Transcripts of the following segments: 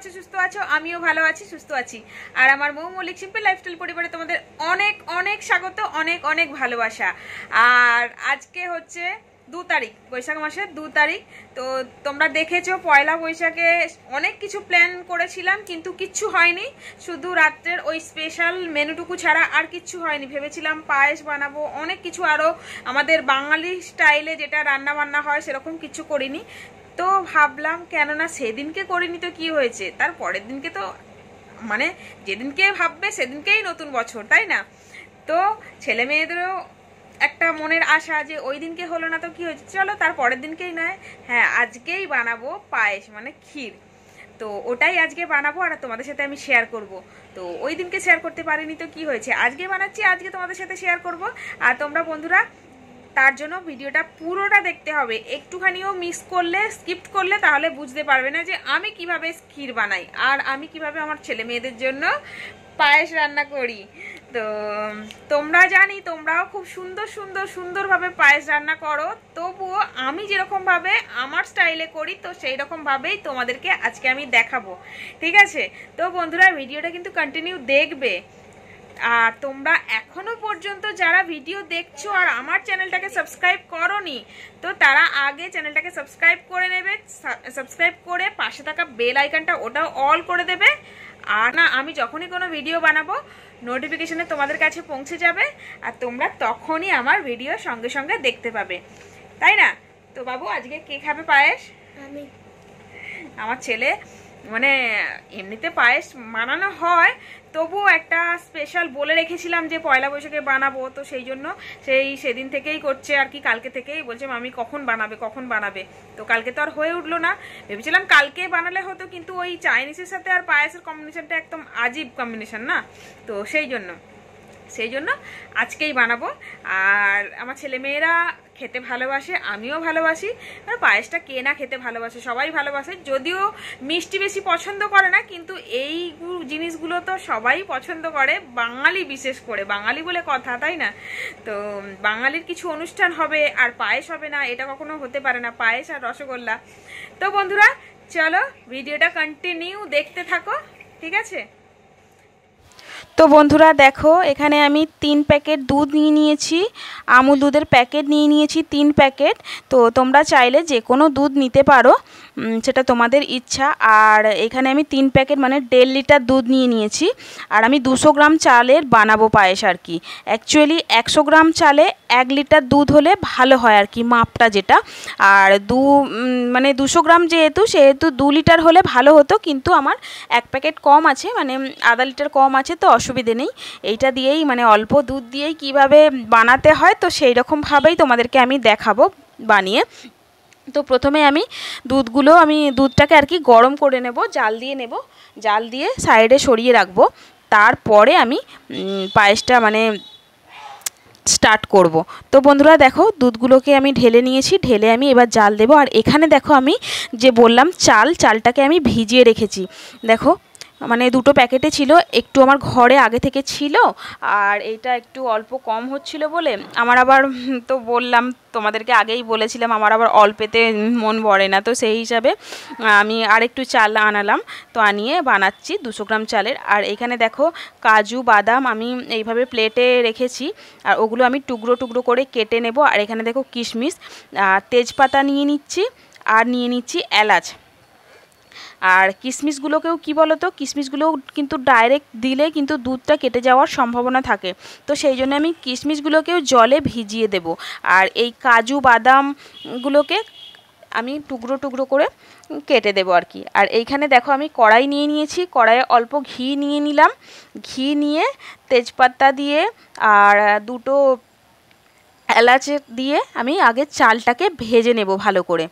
আছো সুস্থ আছো, আমিও ভালো আছি সুস্থ আছি। আর আমার মৌ মল্লিক সিম্পল লাইফস্টাইল পরিবারে তোমাদের অনেক অনেক স্বাগত, অনেক অনেক ভালোবাসা। আর আজকে হচ্ছে 2 তারিখ, বৈশাখ মাসের 2 তারিখ। তো তোমরা দেখেছো পয়লা বৈশাখে অনেক কিছু প্ল্যান করেছিলাম, কিন্তু কিচ্ছু হয়নি। শুধু রাত্রের ওই স্পেশাল মেনুটুকু ছাড়া আর কিচ্ছু হয়নি। ভেবেছিলাম পায়েস বানাবো, অনেক কিছু আরও আমাদের বাঙালি স্টাইলে যেটা রান্না বান্না হয় সেরকম কিছু করিনি। তো ভাবলাম কেননা সেদিনকে করিনি তো কি হয়েছে, তার পরের দিনকে তো মানে যেদিনকে ভাববে সেদিনকেই নতুন বছর, তাই না? তো ছেলে মেয়েদেরও একটা মনের আশা যে ওই দিনকে হলো না তো কি হয়েছে, চলো তার পরের দিনকেই নয়, হ্যাঁ আজকেই বানাবো পায়েস মানে ক্ষীর। তো ওটাই আজকে বানাবো আর তোমাদের সাথে আমি শেয়ার করব। তো ওই দিনকে শেয়ার করতে পারিনি তো কি হয়েছে, আজকে বানাচ্ছি, আজকে তোমাদের সাথে শেয়ার করব। আর তোমরা বন্ধুরা তার জন্য ভিডিওটা পুরোটা দেখতে হবে, একটুখানিও মিস করলে স্কিপ করলে তাহলে বুঝতে পারবে না যে আমি কিভাবে ক্ষীর বানাই আর আমি কিভাবে আমার ছেলে মেয়েদের জন্য পায়েস রান্না করি। তো তোমরা জানি তোমরাও খুব সুন্দর সুন্দর সুন্দরভাবে পায়েস রান্না করো, তবুও আমি যেরকমভাবে আমার স্টাইলে করি তো সেই রকমভাবেই তোমাদেরকে আজকে আমি দেখাবো, ঠিক আছে? তো বন্ধুরা ভিডিওটা কিন্তু কন্টিনিউ দেখবে। আর তোমরা এখনো পর্যন্ত যারা ভিডিও দেখছো আর আমার চ্যানেলটাকে সাবস্ক্রাইব করোনি, তো তারা আগে চ্যানেলটাকে সাবস্ক্রাইব করে নেবে। সাবস্ক্রাইব করে পাশে থাকা বেল আইকনটা ওটাও অল করে দেবে। আর না আমি যখনই কোনো ভিডিও বানাবো নোটিফিকেশনে তোমাদের কাছে পৌঁছে যাবে আর তোমরা তখনই আমার ভিডিও সঙ্গে সঙ্গে দেখতে পাবে, তাই না? তো বাবু আজকে কে খাবে পায়েস? আমি। আমার ছেলে। মানে এমনিতে পায়েস বানানো হয়, তবুও একটা স্পেশাল বলে রেখেছিলাম যে পয়লা বৈশাখে বানাবো, তো সেই জন্য সেদিন থেকেই করছে আর কি। কালকে থেকেই বলছে মামি কখন বানাবে কখন বানাবে। তো কালকে তো আর হয়ে উঠলো না, ভেবেছিলাম কালকে বানালে হতো, কিন্তু ওই চাইনিজের সাথে আর পায়েসের কম্বিনেশনটা একদম আজীব কম্বিনেশন না, তো সেই জন্য আজকেই বানাবো। আর আমার ছেলে মেয়েরা খেতে ভালোবাসে, আমিও ভালোবাসি। আর পায়েসটা কে না খেতে ভালোবাসে, সবাই ভালোবাসে। যদিও মিষ্টি বেশি পছন্দ করে না, কিন্তু এই জিনিসগুলো তো সবাই পছন্দ করে, বাঙালি বিশেষ করে, বাঙালি বলে কথা, তাই না? তো বাঙালির কিছু অনুষ্ঠান হবে আর পায়েস হবে না, এটা কখনো হতে পারে না, পায়েস আর রসগোল্লা। তো বন্ধুরা চলো ভিডিওটা কন্টিনিউ দেখতে থাকো, ঠিক আছে? তো বন্ধুরা দেখো এখানে আমি 3 প্যাকেট দুধ নিয়ে নিয়েছি, আমুল দুধের প্যাকেট নিয়ে নিয়েছি 3 প্যাকেট। তো তোমরা চাইলে যে কোনো দুধ নিতে পারো, সেটা তোমাদের ইচ্ছা। আর এখানে আমি 3 প্যাকেট মানে 1.5 লিটার দুধ নিয়ে নিয়েছি। আর আমি 200 গ্রাম চালের বানাবো পায়েস আর কি। অ্যাকচুয়ালি 100 গ্রাম চালে 1 লিটার দুধ হলে ভালো হয় আর কি, মাপটা যেটা। আর 200 গ্রাম সেহেতু 2 লিটার হলে ভালো হতো, কিন্তু আমার 1 প্যাকেট কম আছে, মানে আধা লিটার কম আছে, তো অসুবিধে নেই। এইটা দিয়েই মানে অল্প দুধ দিয়েই কিভাবে বানাতে হয় তো সেই রকমভাবেই তোমাদেরকে আমি দেখাবো বানিয়ে। তো প্রথমে আমি দুধটাকে আর কি গরম করে নেব, জাল দিয়ে সাইডে সরিয়ে রাখবো। তারপরে আমি পায়েসটা মানে স্টার্ট করব। তো বন্ধুরা দেখো দুধগুলোকে আমি ঢেলে নিয়েছি, ঢেলে আমি এবার জাল দেব। আর এখানে দেখো আমি যে বললাম চালটাকে আমি ভিজিয়ে রেখেছি। দেখো মানে 2টো প্যাকেটে ছিল, একটু আমার ঘরে আগে থেকে ছিল, আর এইটা একটু অল্প কম হচ্ছিল বলে আমার আবার, তো বললাম তোমাদেরকে আগেই বলেছিলাম আমার আবার অল্পেতে মন ভরে না, তো সেই হিসাবে আমি আর একটু চাল আনালাম। তো আনিয়ে বানাচ্ছি 200 গ্রাম চালের। আর এখানে দেখো কাজু বাদাম আমি এইভাবে প্লেটে রেখেছি, আর ওগুলো আমি টুকরো টুকরো করে কেটে নেব। আর এখানে দেখো কিশমিশ, তেজপাতা নিয়ে নিচ্ছি, আর নিয়ে নিচ্ছি এলাচ। আর কিশমিশগুলোকেও কি বলো তো, কিশমিশগুলো কিন্তু ডাইরেক্ট দিলে কিন্তু দুধটা কেটে যাওয়ার সম্ভাবনা থাকে, তো সেই জন্য আমি কিশমিশগুলোকেও জলে ভিজিয়ে দেব। আর এই কাজু বাদামগুলোকে আমি টুকরো টুকরো করে কেটে দেবো আর কি। আর এইখানে দেখো আমি কড়াই নিয়ে নিয়েছি, কড়াইয়ে অল্প ঘি নিয়ে নিলাম, ঘি নিয়ে তেজপাতা দিয়ে আর 2টো এলাচ দিয়ে আমি আগে চালটাকে ভেজে নেব ভালো করে।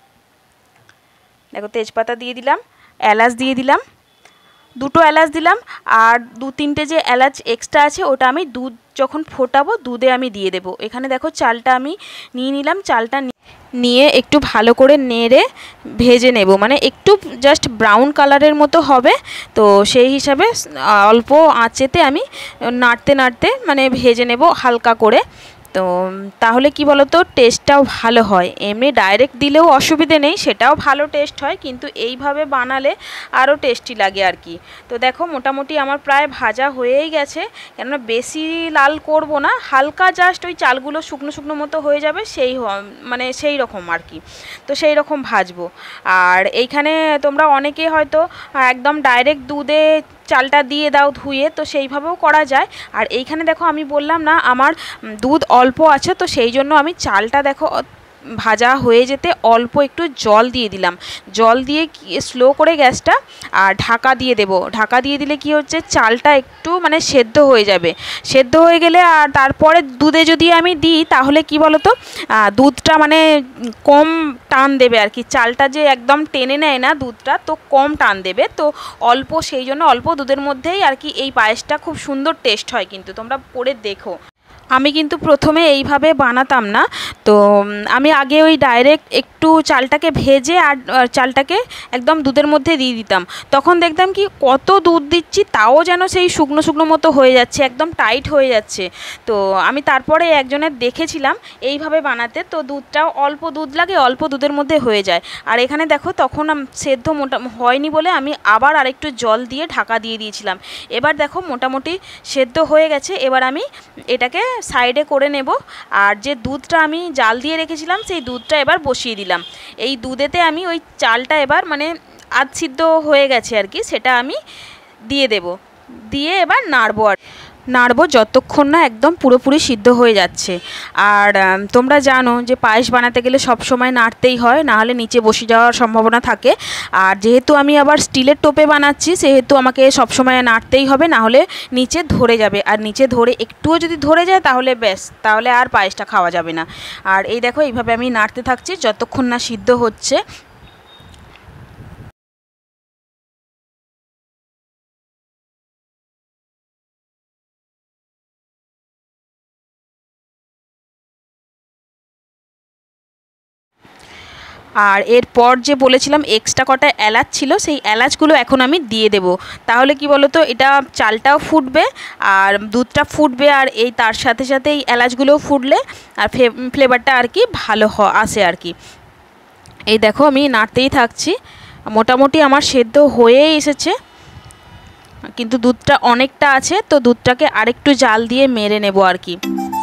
দেখো তেজপাতা দিয়ে দিলাম, এলাচ দিয়ে দিলাম, 2টো এলাচ দিলাম, আর 2-3টে যে এলাচ এক্সট্রা আছে ওটা আমি দুধ যখন ফোটাবো দুধে আমি দিয়ে দেবো। এখানে দেখো চালটা আমি নিয়ে নিলাম, চালটা নিয়ে একটু ভালো করে নেড়ে ভেজে নেব, মানে একটু জাস্ট ব্রাউন কালারের মতো হবে। তো সেই হিসাবে অল্প আঁচেতে আমি নাড়তে নাড়তে মানে ভেজে নেব হালকা করে। তো তাহলে কি বলো তো, টেস্টটাও ভালো হয়। এমনি ডাইরেক্ট দিলেও অসুবিধে নেই, সেটাও ভালো টেস্ট হয়, কিন্তু এইভাবে বানালে আরও টেস্টি লাগে আর কি। তো দেখো মোটামুটি আমার প্রায় ভাজা হয়েই গেছে, কেননা বেশি লাল করব না, হালকা জাস্ট ওই চালগুলো শুকনো শুকনো মতো হয়ে যাবে, মানে সেই রকম আর কি। তো সেই রকম ভাজবো। আর এইখানে তোমরা অনেকে হয়তো একদম ডাইরেক্ট দুধে চালটা দিয়ে দাও ধুয়ে, তো সেইভাবেও করা যায়। আর এইখানে দেখো আমি বললাম না আমার দুধ অল্প আছে, তো সেই জন্য আমি চালটা দেখো ভাজা হয়ে যেতে অল্প একটু জল দিয়ে দিলাম, জল দিয়ে স্লো করে গ্যাসটা আর ঢাকা দিয়ে দেব। ঢাকা দিয়ে দিলে কি হচ্ছে, চালটা একটু মানে সেদ্ধ হয়ে যাবে। সেদ্ধ হয়ে গেলে আর তারপরে দুধে যদি আমি দিই তাহলে কি বলো তো, দুধটা মানে কম টান দেবে আর কি। চালটা যে একদম টেনে নেয় না দুধটা, তো কম টান দেবে। তো অল্প, সেই জন্য অল্প দুধের মধ্যেই আর কি এই পায়েসটা খুব সুন্দর টেস্ট হয়, কিন্তু তোমরা করে দেখো। আমি কিন্তু প্রথমে এইভাবে বানাতাম না, তো আমি আগে ওই ডাইরেক্ট একটু চালটাকে ভেজে আর চালটাকে একদম দুধের মধ্যে দিয়ে দিতাম। তখন দেখতাম কি কত দুধ দিচ্ছি তাও যেন সেই শুকনো শুকনো মতো হয়ে যাচ্ছে, একদম টাইট হয়ে যাচ্ছে। তো আমি তারপরে একজনের দেখেছিলাম এইভাবে বানাতে, তো দুধটাও অল্প দুধ লাগে, অল্প দুধের মধ্যে হয়ে যায়। আর এখানে দেখো তখন সেদ্ধ হয়নি বলে আমি আবার আরেকটু জল দিয়ে ঢাকা দিয়ে দিয়েছিলাম। এবার দেখো মোটামুটি সেদ্ধ হয়ে গেছে। এবার আমি এটাকে সাইডে করে নেব। আর যে দুধটা আমি জাল দিয়ে রেখেছিলাম সেই দুধটা এবার বসিয়ে দিলাম। এই দুধেতে আমি ওই চালটা এবার মানে আধ সিদ্ধ হয়ে গেছে আর কি, সেটা আমি দিয়ে দেব। দিয়ে এবার নাড়বো যতক্ষণ না একদম পুরোপুরি সিদ্ধ হয়ে যাচ্ছে। আর তোমরা জানো যে পায়েস বানাতে গেলে সব সময় নাড়তেই হয়, নাহলে নিচে বসে যাওয়ার সম্ভাবনা থাকে। আর যেহেতু আমি আবার স্টিলের টোপে বানাচ্ছি, সেহেতু আমাকে সব সময় নাড়তেই হবে, নাহলে নিচে ধরে যাবে। আর নিচে ধরে একটুও যদি ধরে যায় তাহলে ব্যাস, তাহলে আর পায়েসটা খাওয়া যাবে না। আর এই দেখো এইভাবে আমি নাড়তে থাকছি যতক্ষণ না সিদ্ধ হচ্ছে। আর এরপর যে বলেছিলাম এক্সট্রা কটা এলাচ ছিল, সেই এলাচগুলো এখন আমি দিয়ে দেব। তাহলে কি বলো তো, এটা চালটাও ফুটবে আর দুধটা ফুটবে, আর এই তার সাথে সাথে এই এলাচগুলোও ফুটলে আর ফ্লেভারটা আর কি ভালো আসে আর কি। এই দেখো আমি নাড়তেই থাকছি, মোটামুটি আমার সেদ্ধ হয়েই এসেছে, কিন্তু দুধটা অনেকটা আছে, তো দুধটাকে আরেকটু জাল দিয়ে মেরে নেব আর কি।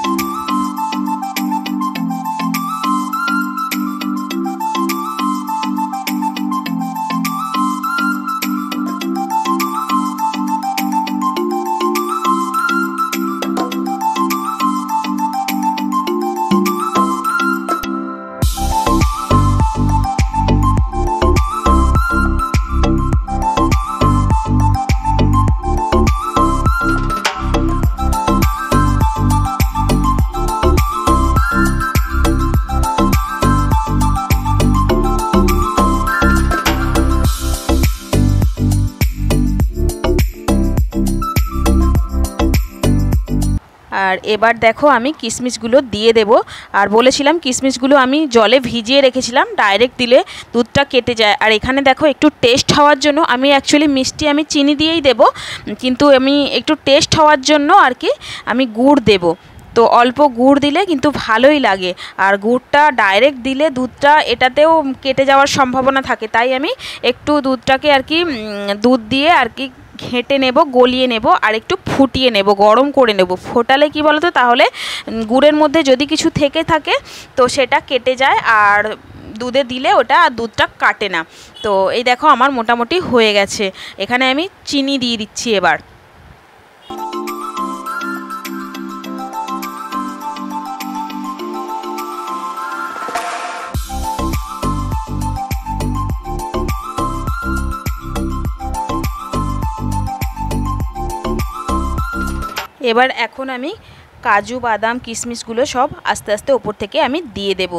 আর এবার দেখো আমি কিশমিশগুলো দিয়ে দেব। আর বলেছিলাম কিশমিশগুলো আমি জলে ভিজিয়ে রেখেছিলাম, ডাইরেক্ট দিলে দুধটা কেটে যায়। আর এখানে দেখো একটু টেস্ট হওয়ার জন্য আমি অ্যাকচুয়ালি মিষ্টি আমি চিনি দিয়েই দেব, কিন্তু আমি একটু টেস্ট হওয়ার জন্য আর কি আমি গুড় দেব। তো অল্প গুড় দিলে কিন্তু ভালোই লাগে। আর গুড়টা ডাইরেক্ট দিলে দুধটা এটাতেও কেটে যাওয়ার সম্ভাবনা থাকে, তাই আমি একটু দুধটাকে আর কি দুধ দিয়ে আর কি ঘেঁটে নেব, গলিয়ে নেব, আর একটু ফুটিয়ে নেব, গরম করে নেব। ফোটালে কি বলো তো, তাহলে গুড়ের মধ্যে যদি কিছু থেকে থাকে তো সেটা কেটে যায়, আর দুধে দিলে ওটা দুধটা কাটে না। তো এই দেখো আমার মোটামুটি হয়ে গেছে। এখানে আমি চিনি দিয়ে দিচ্ছি এবার। এবার এখন আমি কাজু বাদাম কিশমিশগুলো সব আস্তে আস্তে ওপর থেকে আমি দিয়ে দেব।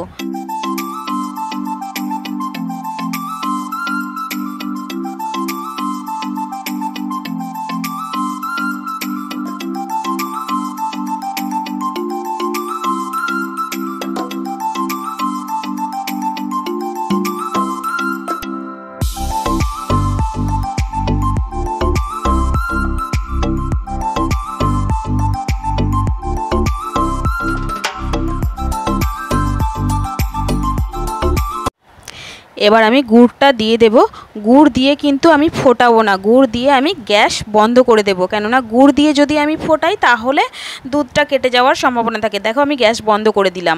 এবার আমি গুড়টা দিয়ে দেব। গুড় দিয়ে কিন্তু আমি ফোটাবো না, গুড় দিয়ে আমি গ্যাস বন্ধ করে দেবো, কেননা গুড় দিয়ে যদি আমি ফোটাই তাহলে দুধটা কেটে যাওয়ার সম্ভাবনা থাকে। দেখো আমি গ্যাস বন্ধ করে দিলাম।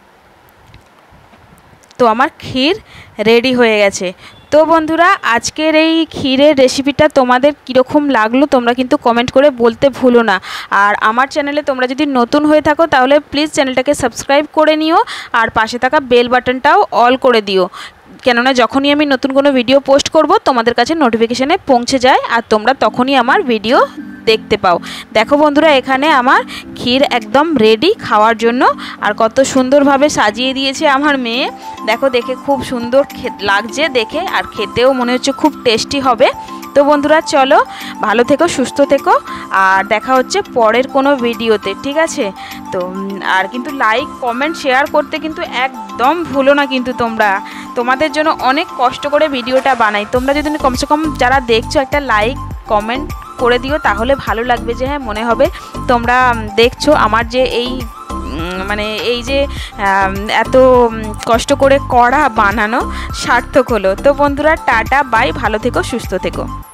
তো আমার ক্ষীর রেডি হয়ে গেছে। তো বন্ধুরা, আজকের এই ক্ষীরের রেসিপিটা তোমাদের কীরকম লাগলো তোমরা কিন্তু কমেন্ট করে বলতে ভুলো না। আর আমার চ্যানেলে তোমরা যদি নতুন হয়ে থাকো তাহলে প্লিজ চ্যানেলটাকে সাবস্ক্রাইব করে নিও, আর পাশে থাকা বেল বাটনটাও অল করে দিও, কেননা যখনই আমি নতুন কোনো ভিডিও পোস্ট করব তোমাদের কাছে নোটিফিকেশানে পৌঁছে যায় আর তোমরা তখনই আমার ভিডিও দেখতে পাও। দেখো বন্ধুরা, এখানে আমার ক্ষীর একদম রেডি খাওয়ার জন্য। আর কত সুন্দরভাবে সাজিয়ে দিয়েছে আমার মেয়ে, দেখো দেখে খুব সুন্দর লাগছে দেখে, আর খেতেও মনে হচ্ছে খুব টেস্টি হবে। তো বন্ধুরা চলো, ভালো থেকো, সুস্থ থেকো, আর দেখা হচ্ছে পরের কোনো ভিডিওতে, ঠিক আছে? তো আর কিন্তু লাইক কমেন্ট শেয়ার করতে কিন্তু একদম ভুলো না কিন্তু তোমরা, তোমাদের জন্য অনেক কষ্ট করে ভিডিওটা বানাই। তোমরা যদি কমসে কম যারা দেখছো একটা লাইক কমেন্ট করে দিও, তাহলে ভালো লাগবে, যে হ্যাঁ মনে হবে তোমরা দেখছো আমার যে এই মানে এই যে এত কষ্ট করে করা বানানো সার্থক হলো। তো বন্ধুরা টাটা বাই, ভালো থেকো, সুস্থ থেকো।